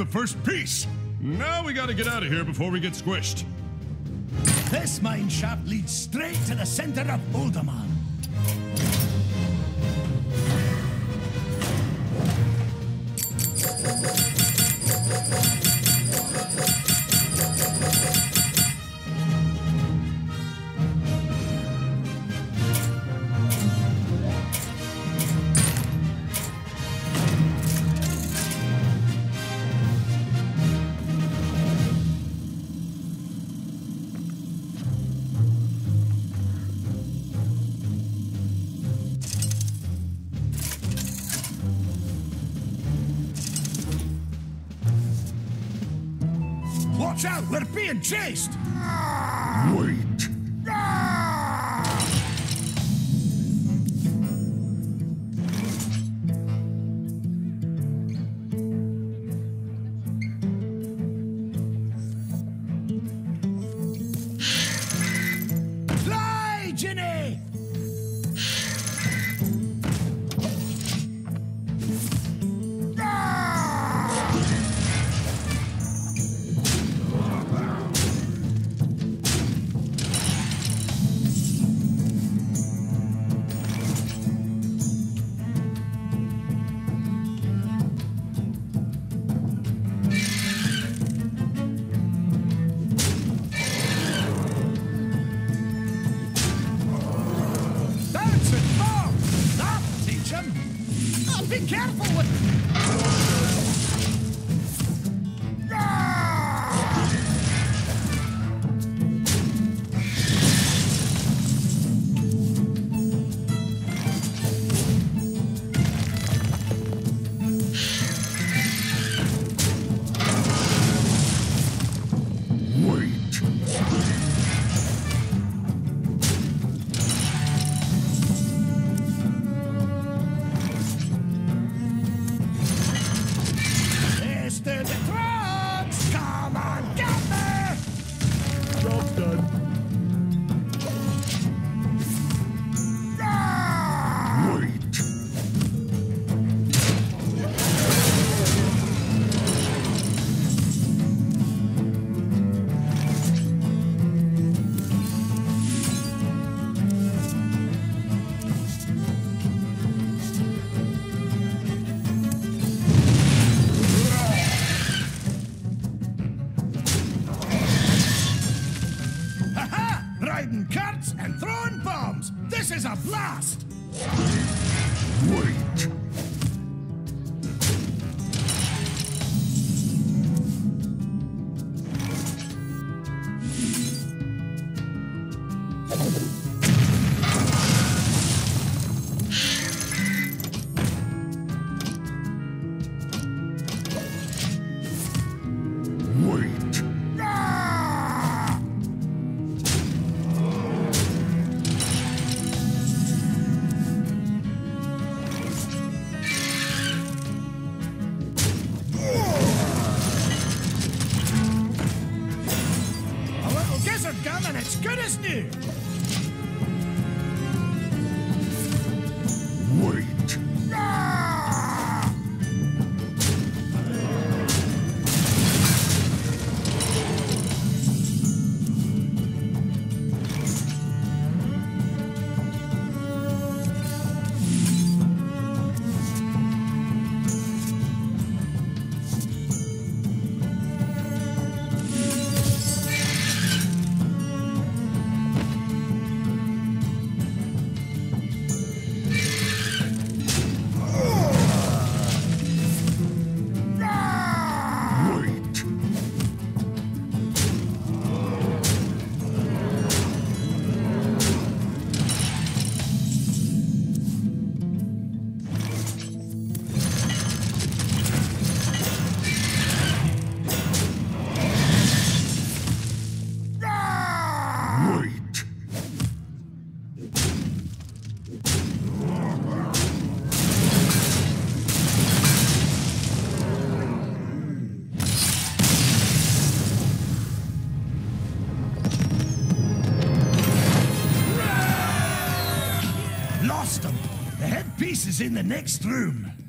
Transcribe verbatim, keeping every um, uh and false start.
the first piece. Now we gotta get out of here before we get squished. This mine shaft leads straight to the center of Uldaman. Watch out, we're being chased! Wait. Fly, Ginny! Be careful with... Riding carts and throwing bombs. This is a blast! Wait. Wait. Gun and it's good as new. Wait. Lost them. The headpiece is in the next room.